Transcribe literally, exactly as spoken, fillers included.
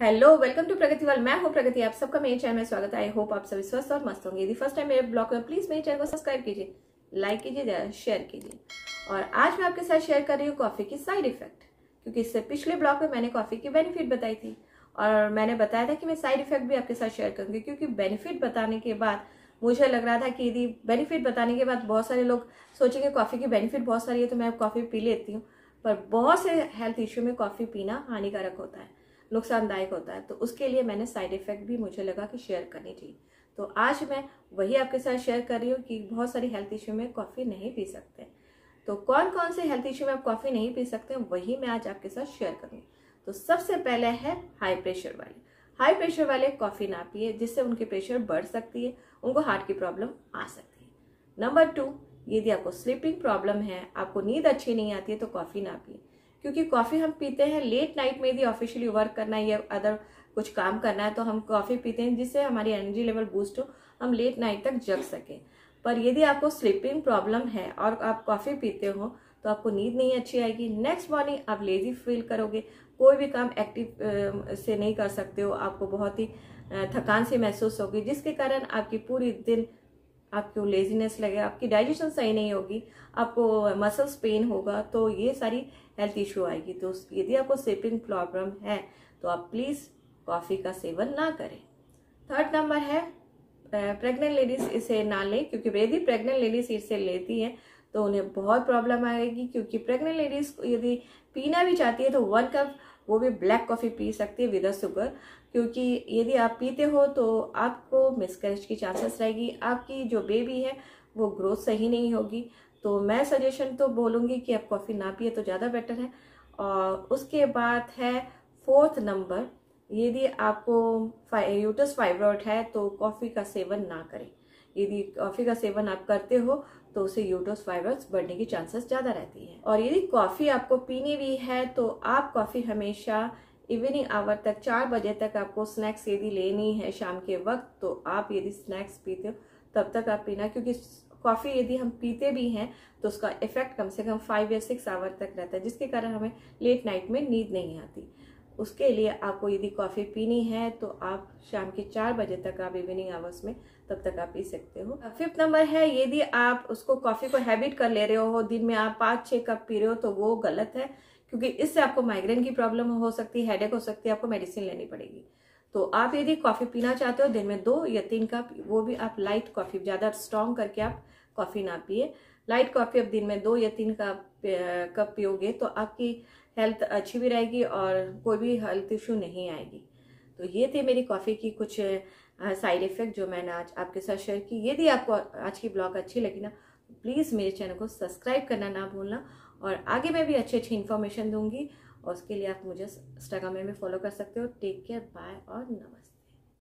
Hello, welcome to प्रगति वाल। मैं हूं प्रगति, आप सबका मेरे चैनल में स्वागत है। आई होप आप सभी स्वस्थ और मस्त होंगे। यदि फर्स्ट टाइम मेरे ब्लॉग में, प्लीज मेरे चैनल को सब्सक्राइब कीजिए, लाइक कीजिए, शेयर कीजिए। और आज मैं आपके साथ शेयर कर रही हूँ कॉफी की साइड इफेक्ट, क्योंकि इससे पिछले ब्लॉग में मैंने कॉफी की बेनिफिट बताई थी और मैंने बताया था कि मैं साइड इफेक्ट भी आपके साथ शेयर करूंगी, क्योंकि बेनिफिट बताने के बाद मुझे लग रहा था कि यदि बेनिफिट बताने के बाद बहुत सारे लोग सोचेंगे कॉफी की बेनिफिट बहुत सारी है तो मैं कॉफी पी लेती हूँ, पर बहुत से हेल्थ इश्यू में कॉफी पीना हानिकारक होता है, नुकसानदायक होता है। तो उसके लिए मैंने साइड इफेक्ट भी मुझे लगा कि शेयर करनी चाहिए। तो आज मैं वही आपके साथ शेयर कर रही हूँ कि बहुत सारी हेल्थ इश्यू में कॉफ़ी नहीं पी सकते। तो कौन कौन से हेल्थ इश्यू में आप कॉफ़ी नहीं पी सकते वही मैं आज आपके साथ शेयर करूँगी। तो सबसे पहले है हाई प्रेशर वाले। हाई प्रेशर वाले कॉफ़ी ना पिए, जिससे उनकी प्रेशर बढ़ सकती है, उनको हार्ट की प्रॉब्लम आ सकती है। नंबर टू, यदि आपको स्लीपिंग प्रॉब्लम है, आपको नींद अच्छी नहीं आती है, तो कॉफ़ी ना पिए, क्योंकि कॉफ़ी हम पीते हैं लेट नाइट में। यदि ऑफिशियली वर्क करना है या अदर कुछ काम करना है तो हम कॉफ़ी पीते हैं, जिससे हमारी एनर्जी लेवल बूस्ट हो, हम लेट नाइट तक जग सकें। पर यदि आपको स्लीपिंग प्रॉब्लम है और आप कॉफ़ी पीते हो तो आपको नींद नहीं अच्छी आएगी। नेक्स्ट मॉर्निंग आप लेजी फील करोगे, कोई भी काम एक्टिव से नहीं कर सकते हो, आपको बहुत ही थकान सी महसूस होगी, जिसके कारण आपकी पूरी दिन आपको लेजीनेस लगेगा, आपकी डाइजेशन सही नहीं होगी, आपको मसल्स पेन होगा। तो ये सारी हेल्थ इशू आएगी। तो यदि आपको स्लीपिंग प्रॉब्लम है तो आप प्लीज़ कॉफ़ी का सेवन ना करें। थर्ड नंबर है प्रेग्नेंट लेडीज इसे ना लें, क्योंकि यदि प्रेग्नेंट लेडीज इसे लेती हैं तो उन्हें बहुत प्रॉब्लम आएगी। क्योंकि प्रेग्नेंट लेडीज यदि पीना भी चाहती है तो वन कप वो भी ब्लैक कॉफ़ी पी सकती है विद शुगर, क्योंकि यदि आप पीते हो तो आपको मिसकैरेज की चांसेस रहेगी, आपकी जो बेबी है वो ग्रोथ सही नहीं होगी। तो मैं सजेशन तो बोलूँगी कि आप कॉफ़ी ना पिए तो ज़्यादा बेटर है। और उसके बाद है फोर्थ नंबर, यदि आपको यूट्रस फाइब्रॉइड है तो कॉफ़ी का सेवन ना करें। यदि कॉफ़ी का सेवन आप करते हो तो उससे यूट्रस फाइब्रॉइड्स बढ़ने की चांसेस ज़्यादा रहती है। और यदि कॉफ़ी आपको पीनी भी है तो आप कॉफ़ी हमेशा इवनिंग आवर तक, चार बजे तक आपको स्नैक्स यदि लेनी है शाम के वक्त, तो आप यदि स्नैक्स पीते हो तब तक आप पीना, क्योंकि कॉफ़ी यदि हम पीते भी हैं तो उसका इफेक्ट कम से कम फाइव या सिक्स आवर तक रहता है, जिसके कारण हमें लेट नाइट में नींद नहीं आती। उसके लिए आपको यदि कॉफ़ी पीनी है तो आप शाम के चार बजे तक, आप इवनिंग आवर्स में, तब तक आप पी सकते हो। फिफ्थ नंबर है, यदि आप उसको कॉफ़ी को हैबिट कर ले रहे हो, दिन में आप पाँच छः कप पी रहे हो, तो वो गलत है, क्योंकि इससे आपको माइग्रेन की प्रॉब्लम हो सकती है, हेडेक हो सकती है, आपको मेडिसिन लेनी पड़ेगी। तो आप यदि कॉफ़ी पीना चाहते हो दिन में दो या तीन कप, वो भी आप लाइट कॉफ़ी, ज़्यादा स्ट्रॉन्ग करके आप कॉफ़ी ना पिए। लाइट कॉफ़ी आप दिन में दो या तीन कप कप पियोगे तो आपकी हेल्थ अच्छी भी रहेगी और कोई भी हेल्थ इशू नहीं आएगी। तो ये थे मेरी कॉफ़ी की कुछ साइड इफ़ेक्ट जो मैंने आज आपके साथ शेयर की। यदि आपको आज की ब्लॉग अच्छी लगी ना, प्लीज़ मेरे चैनल को सब्सक्राइब करना ना भूलना। और आगे मैं भी अच्छी अच्छी इन्फॉर्मेशन दूंगी, और उसके लिए आप मुझे इंस्टाग्राम में फॉलो कर सकते हो। टेक केयर, बाय और नमस्ते।